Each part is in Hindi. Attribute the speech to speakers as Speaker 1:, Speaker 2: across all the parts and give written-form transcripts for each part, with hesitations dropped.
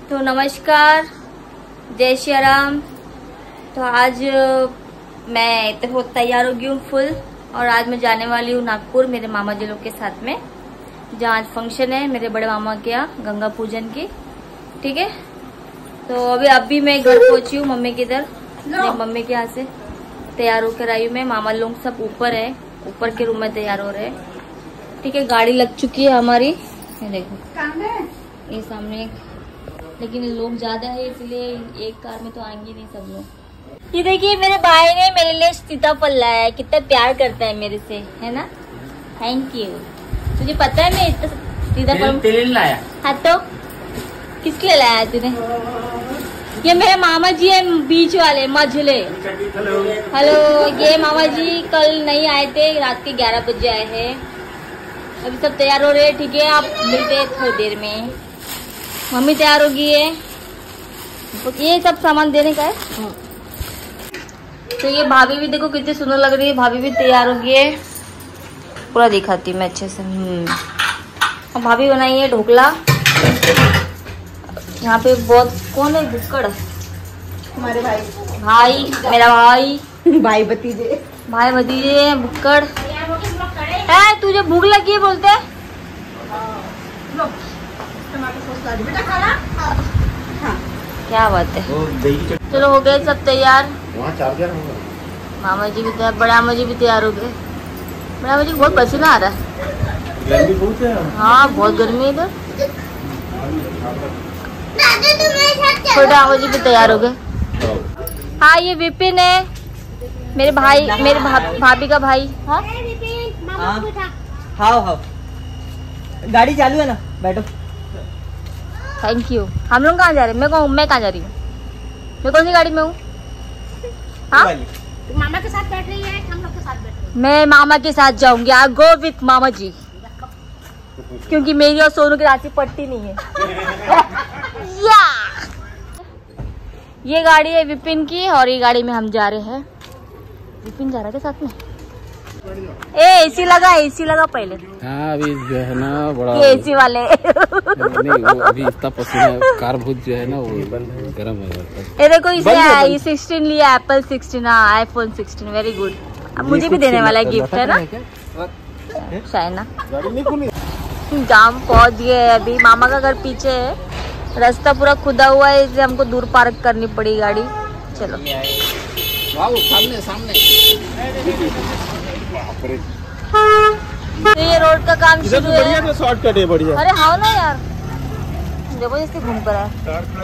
Speaker 1: तो नमस्कार, जय श्री राम। तो आज मैं तो तैयार हो गई हूँ फुल, और आज मैं जाने वाली हूँ नागपुर मेरे मामा जी लोग के साथ में, जहाँ आज फंक्शन है मेरे बड़े मामा के यहाँ गंगा पूजन की। ठीक है, तो अभी मैं घर पहुंची हूँ मम्मी के इधर, मम्मी के यहाँ से तैयार होकर आई हूँ मैं। मामा लोग सब ऊपर है, ऊपर के रूम में तैयार हो रहे हैं। ठीक है, गाड़ी लग चुकी है हमारी, ये देखो ये सामने, लेकिन लोग ज्यादा है इसलिए एक कार में तो आएंगे नहीं सब लोग। ये देखिए मेरे भाई ने मेरे लिए सीताफल लाया है, कितना प्यार करता है मेरे से, है ना। Thank you. तुझे पता है मैं इतना सीताफल लाया। हाँ तो किसके लिए लाया तूने? ये मेरे मामा जी है, बीच वाले मझले। हेलो, ये मामा जी कल नहीं आए थे, रात के 11 बजे आए हैं। अभी सब तैयार हो रहे हैं। ठीक है, आप मिलते हैं थोड़ी देर में। मम्मी तैयार हो गई है, ये सब सामान देने का है। तो ये भाभी भी देखो कितनी सुंदर लग रही है, भाभी भी तैयार हो गई है। पूरा दिखाती हूँ मैं अच्छे से। अब भाभी बनाई है ढोकला। यहाँ पे बहुत कौन है? भुक्कड़,
Speaker 2: हमारे भाई,
Speaker 1: मेरा भाई
Speaker 2: भाई भतीजे
Speaker 1: भुक्कड़ है। तुझे भूख लगी है बोलते हैं?
Speaker 2: बेटा खाना। हाँ।
Speaker 1: क्या बात है। चलो हो गए सब तैयार। मामा जी भी तैयार, बड़े मामा जी भी तैयार हो गए। बड़े मामा जी को बहुत पसीना आ रहा है।
Speaker 3: गर्मी बहुत है।
Speaker 1: हाँ बहुत गर्मी है इधर। छोटे मामा जी भी तैयार हो गए। हाँ ये विपिन है, मेरे भाई, मेरे भाभी का भाई। हाँ
Speaker 2: हाँ, गाड़ी चालू है ना, बैठो।
Speaker 1: Thank you. हम लोग कहाँ जा रहे हैं? मैं कहाँ जा रही हूँ? मैं कौन सी गाड़ी में हूँ? हाँ
Speaker 4: मामा के साथ बैठ रही है, हम लोग के साथ बैठ रही है।
Speaker 1: मैं मामा के साथ जाऊंगी। आई गो विथ मामा जी, क्योंकि मेरी और सोनू की राशि पड़ती नहीं है। या ये गाड़ी है विपिन की, और ये गाड़ी में हम जा रहे हैं। विपिन जा रहा है साथ में। एसी लगा पहले।
Speaker 3: हाँ अभी जो है ना बड़ा
Speaker 1: एसी वाले
Speaker 3: नहीं, वो अभी इतना पसीना, कार बहुत जो है ना वो गर्म है।
Speaker 1: ये देखो इसने 16 लिया, एप्पल 16, आईफोन 16, वेरी गुड। अब मुझे भी देने वाला है गिफ्ट, है ना शायना। जाम पहुंच गए। अभी मामा का घर पीछे है, रास्ता पूरा खुदा हुआ है, इसलिए हमको दूर पार्क करनी पड़ी गाड़ी। चलो
Speaker 3: सामने
Speaker 1: तो ये रोड का काम शुरू है।
Speaker 3: शॉर्टकट है बढ़िया।
Speaker 1: अरे हाँ ना यार, जबरदस्ती घूम कर आए।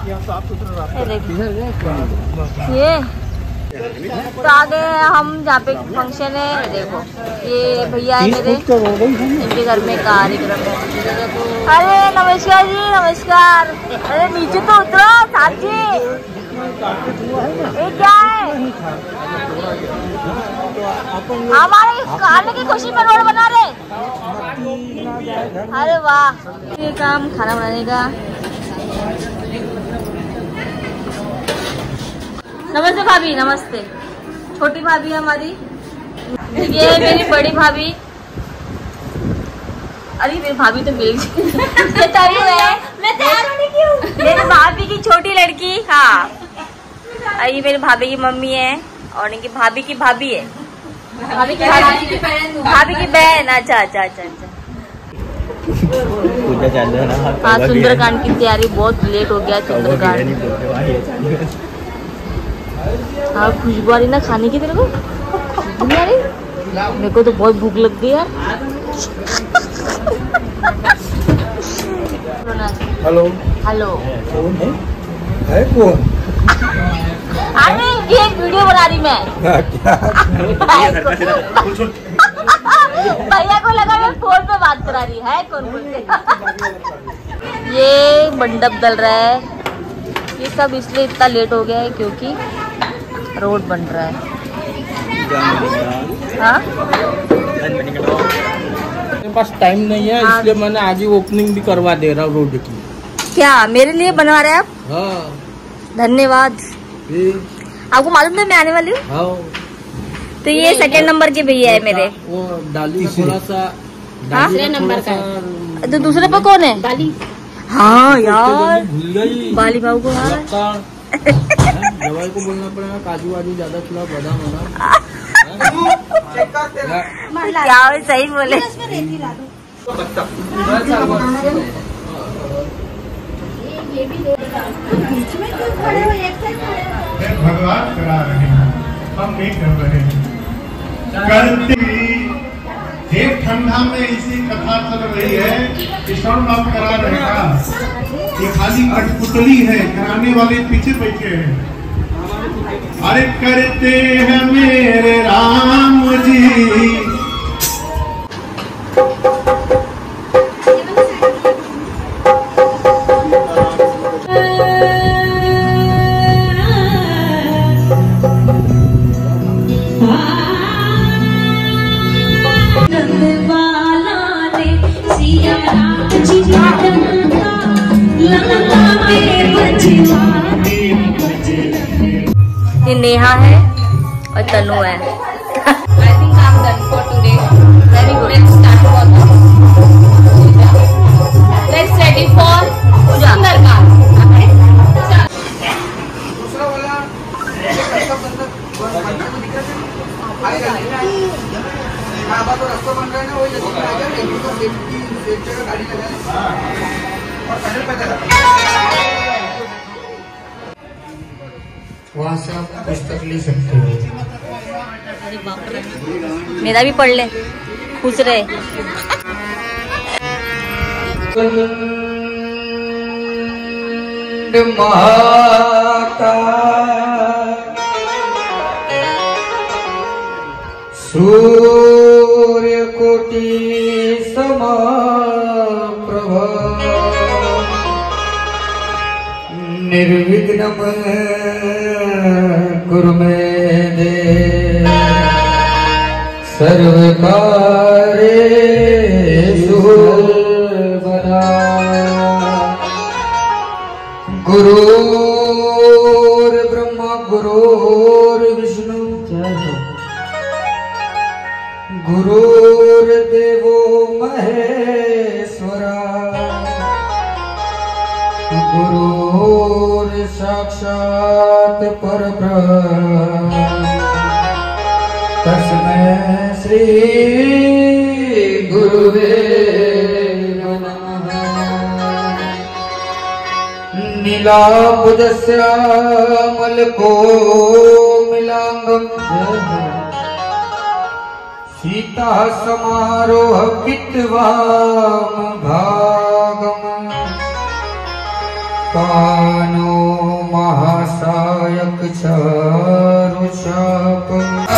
Speaker 1: ये तो आ गए हम जहाँ पे फंक्शन है। देखो ये भैया है मेरे, इनके घर में कार्यक्रम है। अरे नमस्कार जी, नमस्कार। अरे नीचे तो उतरो साथी। ये क्या है? हमारे खाने की खुशी में रोड बना रहे। अरे वाह, ये काम खाना बनाने का। नमस्ते भाभी, नमस्ते। छोटी भाभी हमारी, ये मेरी बड़ी भाभी। अरे मेरी भाभी तो मिल गई। मैं तैयार होने की हूँ। मेरी भाभी की छोटी लड़की। हाँ ये मेरी भाभी की मम्मी है, और इनकी भाभी की भाभी है, भाभी की बहन। अच्छा।
Speaker 3: पूजा चालू है ना।
Speaker 1: हाँ सुंदरकांड की तैयारी, बहुत लेट हो गया सुंदरकांड। हाँ खुशबू आ रही ना खाने की, तेरे को खुशबू आ रही? मेरे को तो बहुत भूख लग गई यार।
Speaker 3: हेलो है कौन?
Speaker 1: अरे ये वीडियो बना रही मैं। भैया को लगा मैं फोन पे बात करा रही है कौन बोलते। ये मंडप डल रहा है, ये सब इसलिए इतना लेट हो गया है क्योंकि रोड बन रहा है। हाँ
Speaker 3: मेरे पास टाइम नहीं है, इसलिए मैंने आज ही ओपनिंग भी करवा दे रहा हूँ रोड की।
Speaker 1: क्या मेरे लिए बनवा रहे हैं आप?
Speaker 3: हाँ
Speaker 1: धन्यवाद। आपको मालूम है मैं आने वाली हूँ।
Speaker 3: हाँ
Speaker 1: तो ये सेकंड नंबर के भैया है मेरे।
Speaker 3: वो डाली थोड़ा सा,
Speaker 1: दूसरे नंबर का है। तो दूसरे पर कौन है? हाँ यार,
Speaker 3: भूल गई
Speaker 1: बाली बाबू को
Speaker 3: दवाई को बोलना पड़ेगा, काजू वाजू ज्यादा खिलाओ, बादाम
Speaker 1: क्या सही बोले।
Speaker 5: भगवान करा रहे हैं, हम नहीं कर रहे हैं। एक ठंडा में इसी कथा चल रही है कि स्वर्ण बाप करा रहे हैं। ये खाली कठपुतली है, कराने वाले पीछे बैठे हैं। अरे करते हैं मेरे राम जी।
Speaker 1: ये नेहा है और तनु है।
Speaker 4: I think I'm done for today. Very good. Let's start for the puja. Let's ready for puja. Sundarkaand.
Speaker 5: वहाँ से आप पुस्तक ले सकते हो।
Speaker 1: मेरा भी पढ़ ले, खुश रहे।
Speaker 6: माता सूर्य कोटि समप्रभा निर्विघ्नं कुरु मे देव सर्वकार्येषु सर्वदा। गुरुर्ब्रह्मा गुरुर्विष्णु गुरुर्देवो महेश्वरा गुरुर्साक्षात् परब्रह्म तस्मै श्री गुरुवे नमः। नीलाम्बुदश्यामलकोमलाङ्गं सीता समारोह विद्वां भागम् कानो महासायक चारुचाप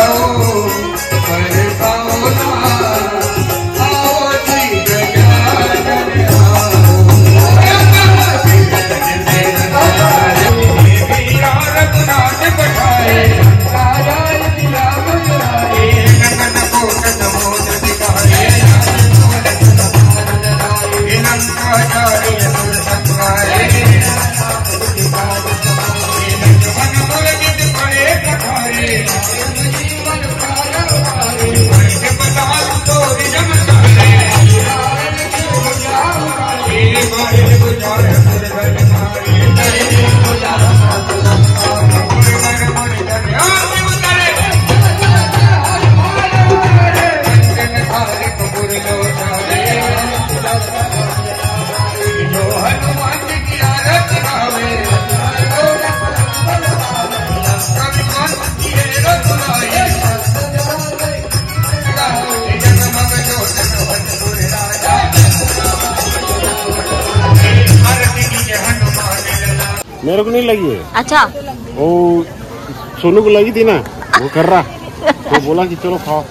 Speaker 5: मेरे को नहीं लगी है।
Speaker 1: अच्छा,
Speaker 5: वो सोनू को लगी थी ना, वो कर रहा तो बोला कि चलो खाओ।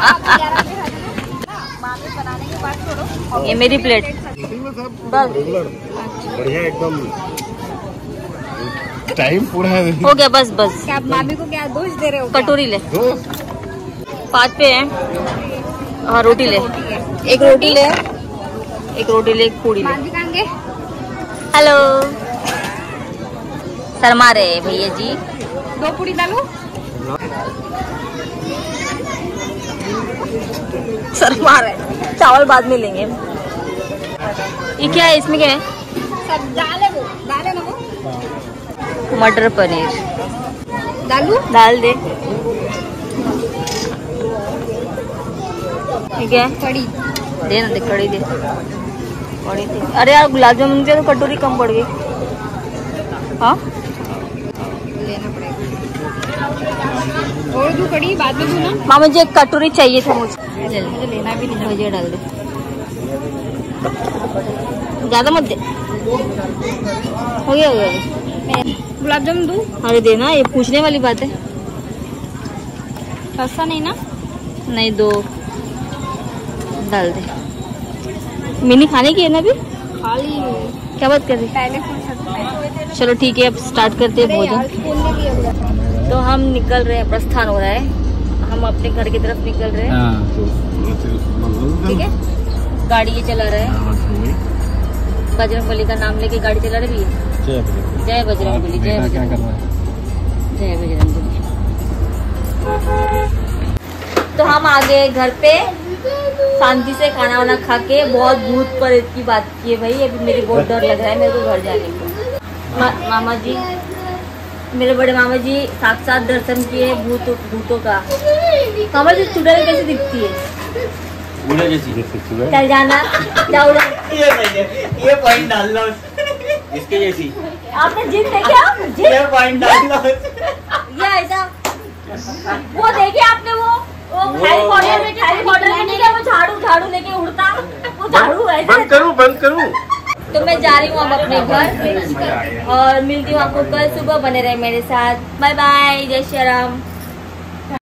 Speaker 1: ये मेरी प्लेट
Speaker 5: बढ़िया एकदम टाइम पूरा है।
Speaker 1: हो गया, बस बस।
Speaker 4: क्या आप मामी को क्या दोष दे रहे हो?
Speaker 1: कटोरी ले, 5 पे है। हाँ, रोटी ले, एक रोटी ले, एक रोटी ले, एक पूड़ी ले। हेलो, शर्मा रहे भैया जी।
Speaker 4: 2 पूड़ी डालो।
Speaker 1: शर्मा रहे, चावल बाद में लेंगे। ये क्या है, इसमें क्या है?
Speaker 4: सब डाले ना वो
Speaker 1: मटर पनीर
Speaker 4: डालू
Speaker 1: डाल दे। ठीक है
Speaker 4: कड़ी
Speaker 1: दे ना, दे कड़ी दे, कड़ी दे। अरे यार गुलाब जामुन की तो कटोरी कम पड़ गई। हाँ
Speaker 4: लेना पड़ेगा। और दूं कड़ी बाद में दूं ना?
Speaker 1: माँ मुझे एक कटोरी चाहिए था मुझे।
Speaker 4: मुझे लेना भी नहीं।
Speaker 1: मुझे डाल दे, ज्यादा मत दे। हो गया हो गया।
Speaker 4: गुलाब जामुन दूं?
Speaker 1: अरे देना, ये पूछने वाली बात है।
Speaker 4: सस्ता नहीं ना?
Speaker 1: नहीं दो, डाल दे। मिनी खाने की है ना अभी?
Speaker 4: खाली
Speaker 1: क्या बात कर रही?
Speaker 4: पहले खोल सकते हैं।
Speaker 1: चलो ठीक है, अब स्टार्ट करते हैं भोजन।
Speaker 4: खोलने की अब
Speaker 1: तो हम निकल रहे हैं, प्रस्थान हो रहा है, हम अपने घर की तरफ निकल रहे हैं। ठीक है, गाड़ी ये चला रहा है, बजरंगबली का नाम लेके गाड़ी चला रही है। जय बजरंगबली, जय बजरंगबली, जय बजरंगबली। तो हम आ गए घर पे, शांति से खाना वाना खा के। बहुत भूत प्रेत की बात की है भाई, अभी मेरे बहुत डर लग रहा है मेरे को घर जाने को। मामा जी, मेरे बड़े मामा जी साक्षात दर्शन किए भूतों का। मामा जी चुड़ैल कैसे दिखती है?
Speaker 3: उड़ा जैसी दिखती है।
Speaker 1: चल जाना, जाओ।
Speaker 2: ये पॉइंट डाल लो इसके जैसी।
Speaker 1: आपने जिन देखे? आप जिन?
Speaker 2: ये पॉइंट डाल लो।
Speaker 1: ये ऐसा वो देखे आपने? वो हैरी पॉटर में नहीं क्या, वो झाड़ू लेके उड़ता, वो झाड़ू है।
Speaker 3: बंद करूं।
Speaker 1: तो मैं जा रही हूँ अब अपने घर, और मिलती हूँ आपको कल सुबह। बने रहे मेरे साथ। बाय बाय, जय श्री राम।